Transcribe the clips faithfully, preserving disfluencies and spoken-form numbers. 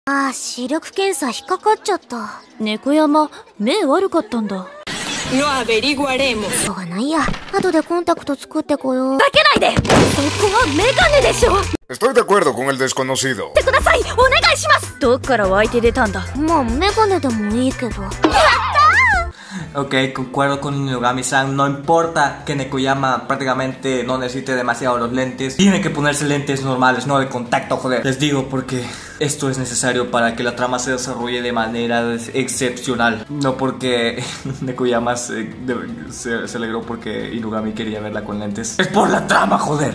ああ、視力検査引っかかっちゃった。 猫山、目悪かったんだ。 No averiguaremos。 しょうがないや。後でコンタクト作ってこよう。 だけないで。そこはメガネでしょ。 Estoy de acuerdo con el desconocido。 ってください。お願いします。どっから湧いて出たんだ。 まあメガネでもいいけど。 Ok, concuerdo con Inugami-san, no importa que Nekoyama prácticamente no necesite demasiado los lentes. Tiene que ponerse lentes normales, no de contacto, joder. Les digo porque esto es necesario para que la trama se desarrolle de manera excepcional. No porque Nekoyama se, de, se, se alegró porque Inugami quería verla con lentes. Es por la trama, joder.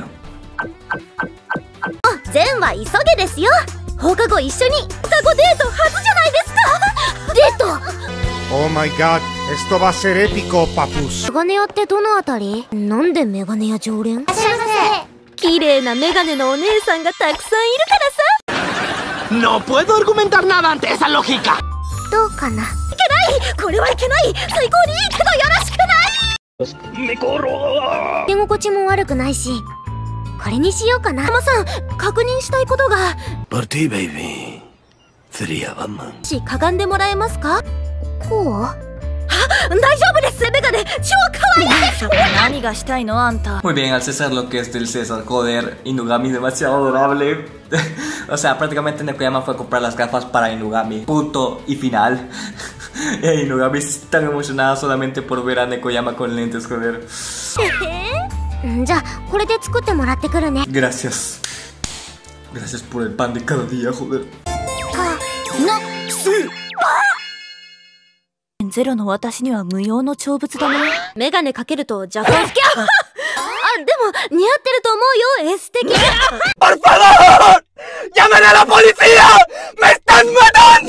善は急げですよ。放課後一緒に双子デート初じゃないですか。デート。 Oh my god, esto va a ser épico, papus。 メガネ屋ってどのあたり？なんでメガネ屋常連？いらっしゃいませ。綺麗なメガネのお姉さんがたくさんいるからさ。 No puedo argumentar nada ante esa lógica。 どうかな。いけない。これはいけない。最高にいいけどよろしくない。 Me corro。 手心地も悪くないし、これにしようかな。ママさん、確認したいことが。 Por ti, baby。sería Batman。 し、かがんでもらえますか？こう？あ、 大丈夫です。メガネ超可愛いです。何がしたいのあんた。 Muy bien, al César lo que es del César, joder, Inugami demasiado adorable. O sea, prácticamente Nekoyama fue a comprar las gafas para Inugami, punto y final. Y Inugami es tan emocionada solamente por ver a Nekoyama con lentes, joder. じゃあこれで作ってもらってくるね。 Gracias. Gracias por el pan de cada día, joder. な、 sí. ゼロの私には無用の長物だね。 メガネかけると若干好き。あ、でも似合ってると思うよ。エステ的。 Por favor, llamen a la policía. Me están matando.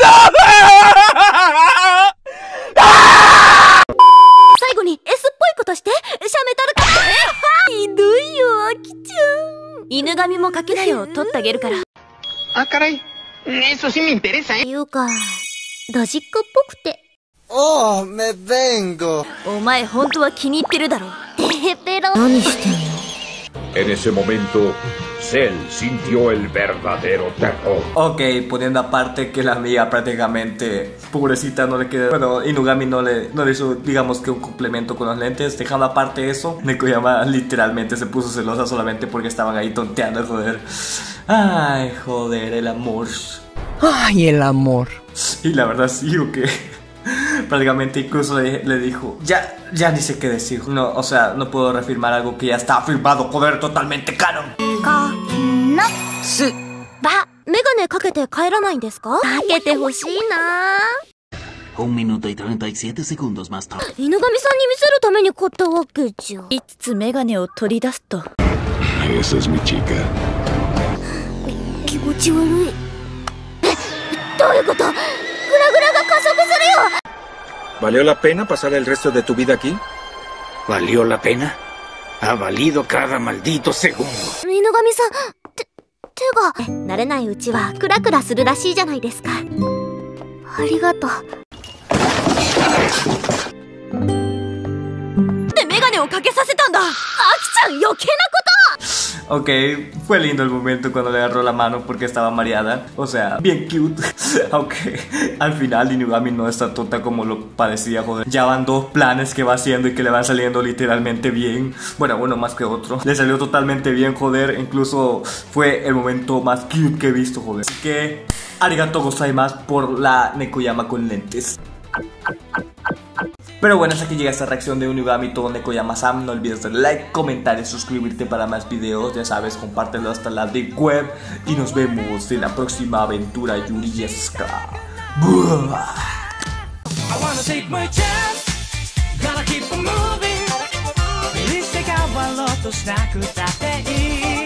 最後に S っぽいことして。シャメタルか。ひどいよ、アキちゃん。 犬神もかけなよ。取ってあげるから。 Ah, caray. Eso sí me interesa, ¿eh? いうか、ドジっ子っぽくて。 Oh, me vengo。 お前本当は気に入ってるだろ。 てへぺろ。何してんの？ En ese momento, Cell sintió el verdadero terror. Ok, poniendo aparte que la amiga prácticamente, pobrecita, no le queda. Bueno, Inugami no le, no le hizo, digamos que un complemento con los lentes. Dejando aparte eso, Nekoyama literalmente se puso celosa solamente porque estaban ahí tonteando, joder. Ay, joder, el amor. Ay, el amor. Y la verdad sí, o que prácticamente incluso le, le dijo, ya, ya ni sé qué decir. No, o sea, no puedo reafirmar algo que ya está afirmado, joder, totalmente canon. かなすば、メガネかけて帰らないんですか？かけてほしいな。 Un minuto y treinta y siete segundos más tarde。 犬神さんに見せるために買ったわけじゃ。 いつつメガネを取り出すと。 Esa es mi chica。 気持ち悪い。え、どういうこと？グラグラが加速するよ。 ¿Valió la pena pasar el resto de tu vida aquí? ¿Valió la pena? Ha valido cada maldito segundo。 犬神さん、て、手が。慣れないうちはクラクラするらしいじゃないですか。ありがとう。 で、メガネをかけさせたんだ。アキちゃん、余計なこと。 Ok, fue lindo el momento cuando le agarró la mano porque estaba mareada. O sea, bien cute. Aunque al final Inugami no está tonta como lo parecía, joder. Ya van dos planes que va haciendo y que le van saliendo literalmente bien. Bueno, uno más que otro. Le salió totalmente bien, joder. Incluso fue el momento más cute que he visto, joder. Así que, arigato gozaimasu por la Nekoyama con lentes. Pero bueno, hasta aquí llega esta reacción de Inugami todo Nekoyama-san. No olvides darle like, comentar y suscribirte para más videos. Ya sabes, compártelo hasta la deep web. Y nos vemos en la próxima aventura yuriesca. Buah.